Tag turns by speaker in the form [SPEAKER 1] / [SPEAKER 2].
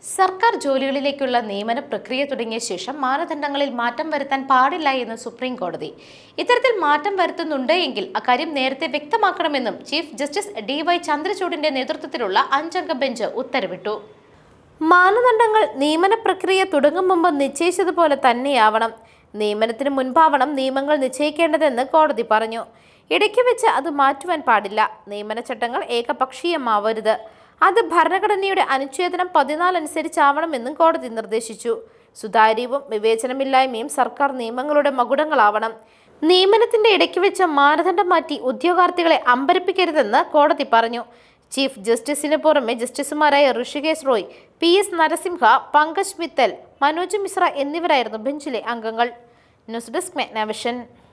[SPEAKER 1] സർക്കാർ ജോലികളിലേക്കുള്ള നിയമന പ്രക്രിയ തുടങ്ങിയ ശേഷം മാനദണ്ഡങ്ങളിൽ മാറ്റം വരുത്താൻ പാടില്ല എന്ന് സുപ്രീം കോടതി. ഇത്തരത്തിൽ മാറ്റം വരുത്തുന്നുണ്ട് എങ്കിൽ അക്കാര്യം നേരത്തെ വ്യക്തമാക്കണമെന്നും ചീഫ് ജസ്റ്റിസ് DY ചന്ദ്രചൂഡിന്റെ നേതൃത്വത്തിലുള്ള 5-അംഗ ബെഞ്ച് ഉത്തരവിട്ടു. മാനദണ്ഡങ്ങൾ നിയമന പ്രക്രിയ തുടങ്ങും മുമ്പ് നിശ്ചയിച്ചതുപോലെ തന്നെയാവണം. നിയമനത്തിന് മുൻപാവണം നിയമങ്ങൾ നിശ്ചയിക്കേണ്ടതെന്ന് കോടതി പറഞ്ഞു. ഇടയ്ക്ക് വെച്ച് അത് മാറ്റുവാൻ പാടില്ല. നിയമന ചട്ടങ്ങൾ ഏകപക്ഷീയമാവരുത്. അത് ഭരണഘടനയുടെ അനുച്ഛേദം 14 അനുസരിച്ചാവണമെന്നും കോടതി നിർദ്ദേശിച്ചു. സുതാര്യവും വിവേചനമില്ലായ്മയും സർക്കാർ നിയമങ്ങളുടെ മകുടങ്ങളാവണം. നിയമനത്തിന്റെ ഇടയ്ക്ക് വെച്ച് മാനദണ്ഡം മാറ്റി ഉദ്യോഗാർത്ഥികളെ അമ്പരപ്പിക്കരുതെന്ന് കോടതി പറഞ്ഞു. ചീഫ് ജസ്റ്റിസിന് പുറമെ ജസ്റ്റിസുമാരായ ഋഷികേശ് റോയ്, PS നരസിംഹ, പങ്കജ് മിത്തൽ, മനോജ് മിശ്ര എന്നിവരായിരുന്നു ബെഞ്ചിലെ അംഗങ്ങൾ. News desk മെഗ്നാവിഷൻ.